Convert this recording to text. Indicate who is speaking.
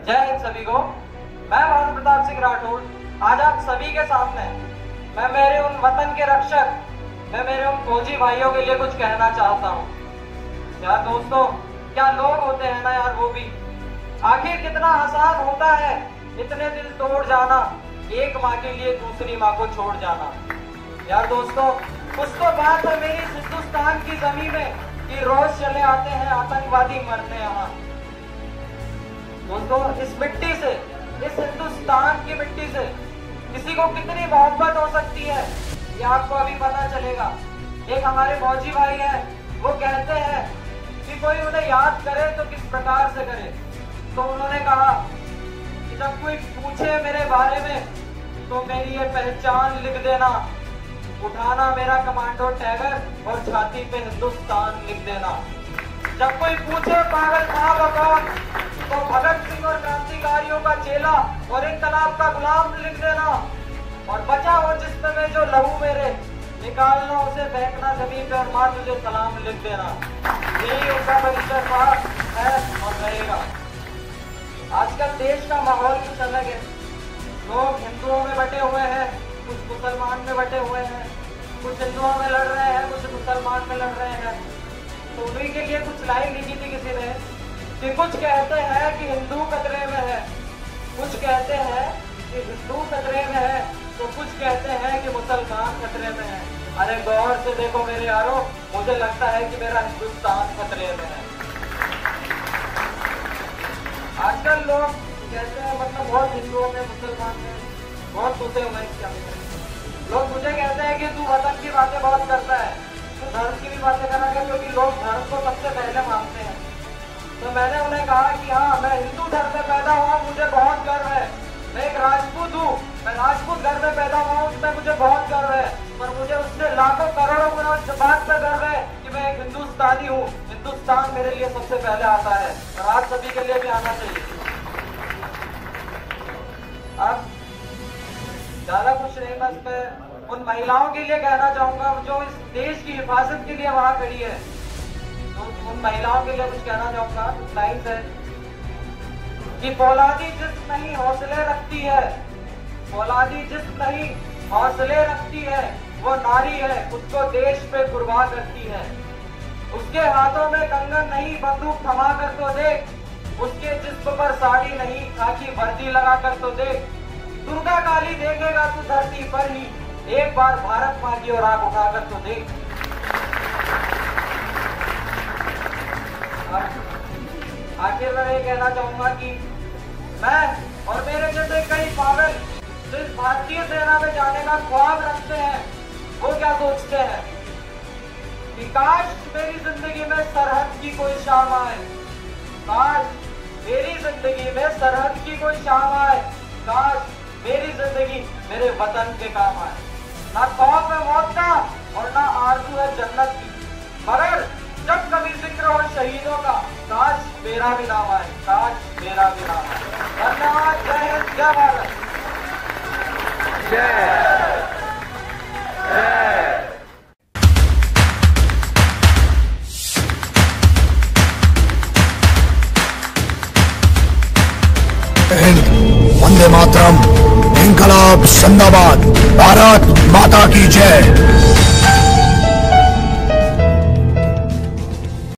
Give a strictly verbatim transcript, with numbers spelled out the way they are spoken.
Speaker 1: जय हिंद सभी को। मैं भानु प्रताप सिंह राठौड़ आज आप सभी के सामने मैं मेरे उन वतन के रक्षक, मैं मेरे उन फौजी भाइयों के लिए कुछ कहना चाहता हूँ। यार दोस्तों, क्या लोग होते हैं ना यार, वो भी आखिर कितना आसान होता है इतने दिल तोड़ जाना, एक माँ के लिए दूसरी माँ को छोड़ जाना। यार दोस्तों, कुछ तो बात है मेरी हिंदुस्तान की जमीन में कि रोज चले आते हैं आतंकवादी मरने यहाँ। दोस्तों, इस मिट्टी से, इस हिंदुस्तान की मिट्टी से किसी को कितनी मोहब्बत हो सकती है ये आपको अभी पता चलेगा। एक हमारे फौजी भाई है, वो कहते हैं कि कोई उन्हें याद करे तो किस प्रकार से करे। तो उन्होंने कहा कि जब कोई पूछे मेरे बारे में तो मेरी ये पहचान लिख देना, उठाना मेरा कमांडो टैगर और छाती पे हिंदुस्तान लिख देना। जब कोई पूछे पागल था वो कौन, तो भगत सिंह और क्रांतिकारियों का चेला और इनकलाब का गुलाम लिख देना। और बचा हो जिसमें में जो लहू मेरे, निकालना उसे फेंकना जमीन पे और मां तुझे सलाम लिख देना। यही उनका परिचय था, है और रहेगा। आजकल देश का माहौल कुछ अलग है। लोग हिंदुओं में बटे हुए हैं, कुछ मुसलमान में बटे हुए हैं, कुछ हिंदुओं में लड़ रहे हैं, कुछ मुसलमान में लड़ रहे हैं। तो उन्हीं के लिए कुछ लाइन लिखी थी किसी ने कि कुछ कहते हैं कि हिंदू खतरे में है, कुछ कहते हैं कि हिंदू खतरे में है, तो कुछ कहते हैं कि मुसलमान खतरे में है। अरे गौर से देखो मेरे यारों, मुझे लगता है कि मेरा हिंदुस्तान खतरे में है। आजकल लोग कहते हैं, मतलब बहुत हिंदुओं में, मुसलमान में बहुत घुसे हुए हैं। क्या लोग मुझे कहते हैं कि तू वतन की बातें बहुत करता है, तो धर्म की भी बातें करेंगे, क्योंकि लोग धर्म को सबसे पहले मानते हैं। तो मैंने उन्हें कहा कि हाँ, मैं हिंदू धर्म में पैदा हुआ, मुझे बहुत गर्व है। मैं एक राजपूत हूँ, मैं राजपूत घर में पैदा हुआ हूँ, उसमें मुझे बहुत गर्व है। पर मुझे उससे लाखों करोड़ों गुना इस बात पे गर्व है कि मैं एक हिंदुस्तानी हूँ। हिंदुस्तान मेरे लिए सबसे पहले आता है और आज सभी के लिए भी आना चाहिए। अब ज्यादा कुछ नहीं, बस मैं उन महिलाओं के लिए कहना चाहूंगा जो इस देश की हिफाजत के लिए वहां खड़ी है। तो उन महिलाओं के लिए कुछ कहना चाहूंगा। लाइन है कि फौलादी जिस्म नहीं हौसले रखती है, फौलादी जिस्म नहीं हौसले रखती है, वो नारी है, उसको देश पे कुर्बान करती है। उसके हाथों में कंगन नहीं, बंदूक थमा कर तो देख, उसके जिस्म पर साड़ी नहीं, खाकी वर्दी लगा कर तो देख। दुर्गा काली देखेगा तू धरती पर ही, एक बार भारत मां की ओर आग उठाकर तो देख। आखिर मैं ये कहना चाहूंगा कि मैं और मेरे जैसे कई पागल जो इस भारतीय सेना में जाने का ख्वाब रखते हैं, वो क्या सोचते हैं कि काश मेरी जिंदगी में सरहद की कोई शाम आए, काश मेरी जिंदगी में सरहद की कोई शाम आए, काश मेरी जिंदगी मेरे वतन के काम आए। ना खौफ है मौत का और ना आरज़ू है जन्नत की, मगर जब कभी जिक्र हो शहीदों का, काश मेरा भी नाम आए, काश मेरा भी नाम आए। धन्यवाद। जय हिंद, जय भारत।
Speaker 2: जय जय
Speaker 3: हिंद, वंदे मातरम, इंकलाब जिंदाबाद, भारत माता की जय।